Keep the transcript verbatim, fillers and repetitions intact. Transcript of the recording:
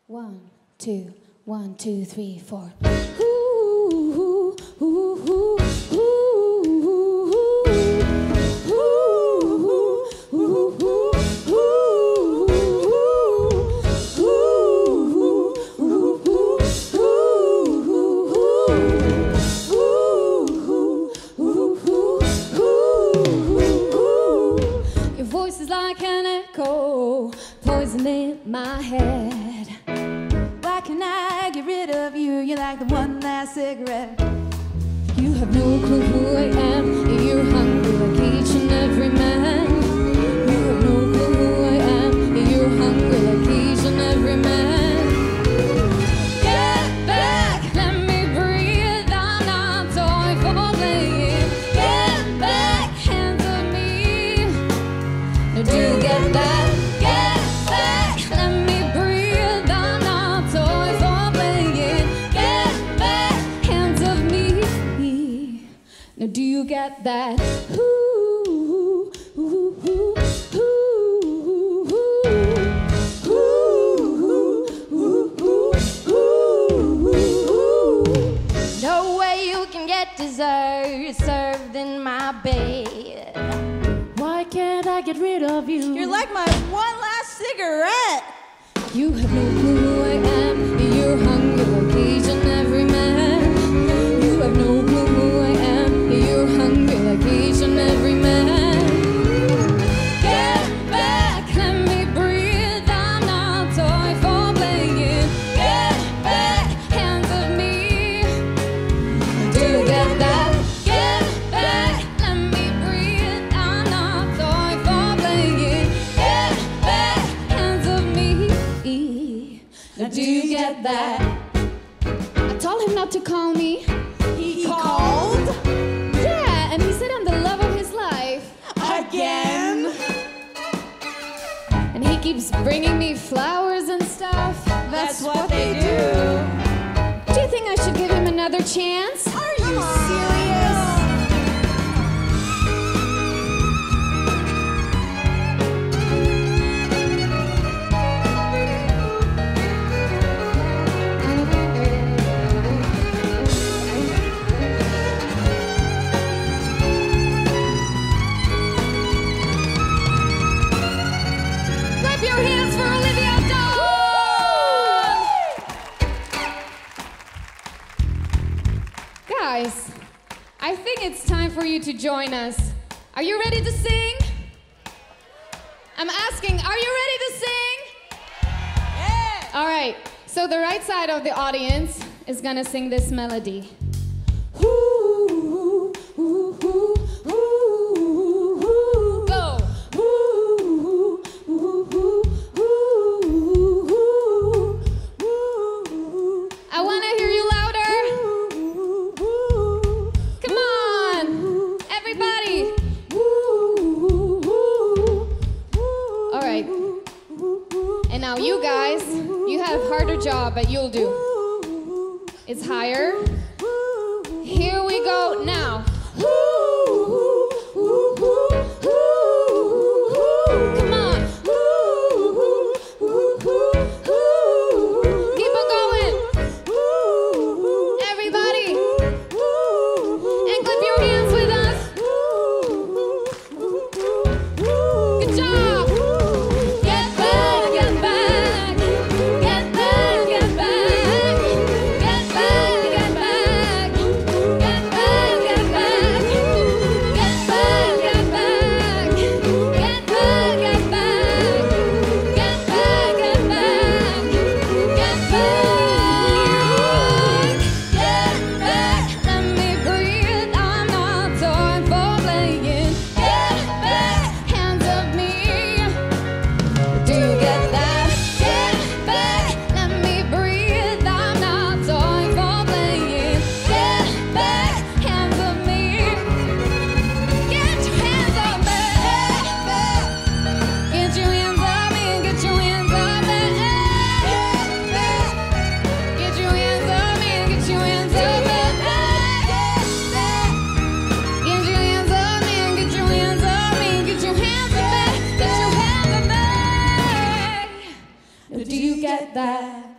One, two, one, two, three, four. Ooh, ooh, ooh, ooh, ooh, your voice is like an echo, poison in my head. Why can I get rid of you? You're like the one last cigarette. You have no clue who I am. You're hungry like each and every man. You have no clue who I am. You're hungry like each and every man. Get back, let me breathe. I'm not toy for playing. Get back, hands of me. Now do you get that? Get back, let me breathe. I'm not toy for playing. Get back, hands of me. Now do you get that? Ooh, ooh, ooh, ooh, ooh, ooh, ooh. No way you can get dessert served in my bed. Why can't I get rid of you? You're like my one last cigarette. You have no clue who I am. You're hungry like each and every man. You have no clue who I am. You're hungry like each and every man. Get back, let me breathe. I'm not toy for playing. Get back, hands of me. Do you get that? Get back, let me breathe. I'm not toy for playing. Get back, hands of me. Now do you get that? I told him not to call me. He, he called? Yeah, and he said I'm the love of his life. Again? And he keeps bringing me flowers and stuff. That's what they do. Do you think I should give him another chance? Are you serious? Clap your hands for Olivia. Guys, I think it's time for you to join us. Are you ready to sing? I'm asking, are you ready to sing? Yeah. All right, so the right side of the audience is gonna sing this melody. Go. I wanna hear you louder. Come on, everybody. All right. And now you guys, you have a harder job, but you'll do. It's higher. Here we go now. Come on. Keep on going. Everybody. And clap your hands with us. Good job. Get back, get back. Get back, get back. Get back, get back. Get back, get back. Get back, get back. Get back, get back. Get back, get back. Get back. Get back. Let me breathe. I'm not toy for playing. Get back. Hands of me. Do you get that? Get back. Let me breathe. I'm not toy for playing. Get back. Hands of me. Get your hands on me. Get your hands on me. Get your hands on me. Get your hands on me. Get your hands on me. Get your hands on me. Get your hands on me. Get your hands on me. Get your hands on me. Do you get that?